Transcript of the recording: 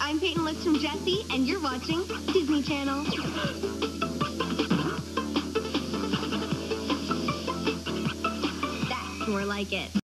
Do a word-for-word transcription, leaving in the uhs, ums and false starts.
I'm Peyton List from Jessie, and you're watching Disney Channel. That's more like it.